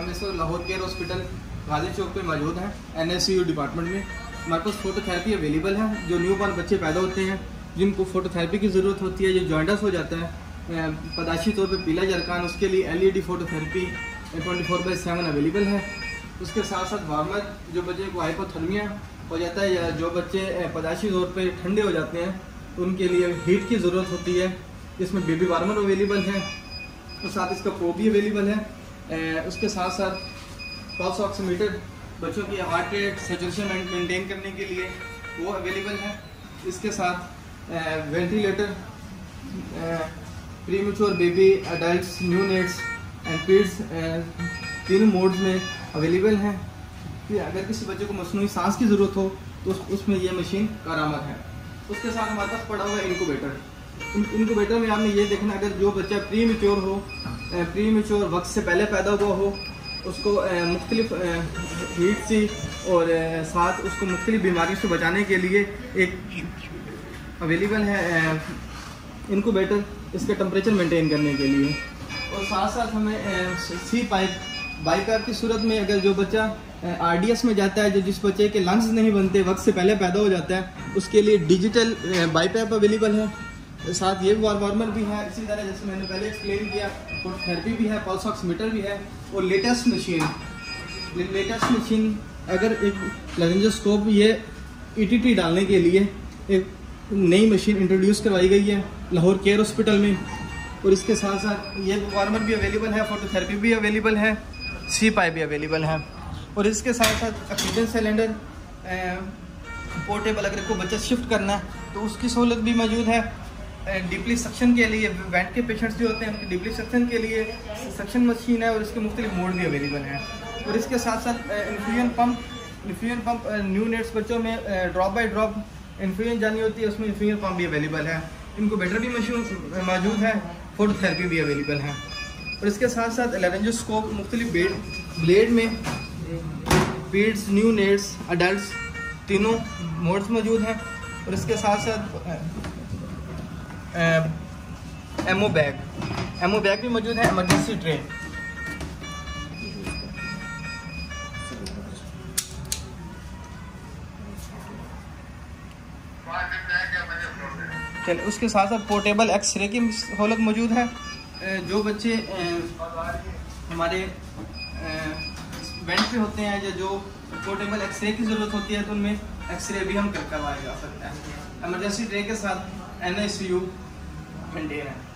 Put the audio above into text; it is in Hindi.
हम इस वक्त लाहौर केयर हॉस्पिटल गाजी चौक पे मौजूद हैं, NICU डिपार्टमेंट में। हमारे पास फोटोथेरेपी अवेलेबल है। जो न्यू बॉर्न बच्चे पैदा होते हैं जिनको फोटोथेरेपी की ज़रूरत होती है, जो जॉइंटस हो जाता है पैदाशी तौर पे पीला जरकान, उसके लिए LED फोटोथेरेपी 24/7 अवेलेबल है। उसके साथ साथ वार्मर, जो बच्चे को हाइपोथर्मिया हो जाता है या जो बच्चे पैदाशी तौर पे ठंडे हो जाते हैं उनके लिए हीट की ज़रूरत होती है, इसमें बेबी वार्मर अवेलेबल है और साथ इसका प्रोब भी अवेलेबल है। उसके साथ साथ पल्स ऑक्सीमीटर बच्चों की हार्ट रेट सैचुरेशन मेंटेन करने के लिए वो अवेलेबल है। इसके साथ ventilator premature baby, adults, neonates and kids तीनों मोड्स में अवेलेबल हैं। कि अगर किसी बच्चे को मसनूई सांस की ज़रूरत हो तो उसमें ये मशीन कारआमद है। उसके साथ हमारे पास पड़ा हुआ है इनक्यूबेटर। इनक्यूबेटर में आपने ये देखना, अगर जो बच्चा प्रीमेच्योर हो, प्रीमेच्योर वक्त से पहले पैदा हुआ हो, उसको मुख्तलिफ हीट से और साथ उसको मुख्तलिफ बीमारियों से बचाने के लिए एक अवेलेबल है इनक्यूबेटर, इसके टेम्परेचर मेंटेन करने के लिए। और साथ साथ हमें सी पाइप बाईपाइप की सूरत में, अगर जो बच्चा RDS में जाता है, जो जिस बच्चे के लंग्स नहीं बनते, वक्त से पहले पैदा हो जाता है, उसके लिए डिजिटल बाईपाइप अवेलेबल है। साथ ये वार्मर भी है। इसी तरह जैसे मैंने पहले एक्सप्लेन किया, फोटोथेरेपी भी है, पल्स ऑक्सीमीटर भी है और लेटेस्ट मशीन अगर एक लेरेंजोस्कोप, ये ETT डालने के लिए एक नई मशीन इंट्रोड्यूस करवाई गई है लाहौर केयर हॉस्पिटल में। और इसके साथ साथ ये वार्मर भी अवेलेबल है, फोटोथेरेपी भी अवेलेबल है, सी पाइप भी अवेलेबल है। और इसके साथ साथ ऑक्सीजन सिलेंडर पोर्टेबल, अगर कोई बच्चा शिफ्ट करना है तो उसकी सहूलत भी मौजूद है। डीपली सक्शन के लिए, वेंट के पेशेंट्स जो होते हैं उनके डीपली सक्शन के लिए सक्शन मशीन है और इसके मुख्तलिफ मोड भी अवेलेबल हैं। और इसके साथ साथ इन्फ्यूजन पम्प न्यू नेट्स बच्चों में ड्रॉप बाई ड्रॉप इन्फ्यूजन जानी होती है, उसमें इन्फ्यूजन पम्प भी अवेलेबल है। इनक्यूबेटर भी मशीन मौजूद है, फोटोथेरेपी भी अवेलेबल है। और इसके साथ साथ लेरेंजोस्कोप मुख्तलिफ ब्लेड में पीड्स, न्यू नेट्स, अडल्ट्स तीनों मोड्स मौजूद हैं। और इसके साथ साथ एमओ बैग भी मौजूद है, इमरजेंसी ट्रे। चल, उसके साथ साथ पोर्टेबल एक्सरे की सहूलत मौजूद है। जो बच्चे हमारे वेंट पे होते हैं या जो पोर्टेबल एक्सरे की ज़रूरत होती है तो उनमें एक्सरे भी हम करवाया जा सकता है। इमरजेंसी ट्रे के साथ NICU मेंटेन है।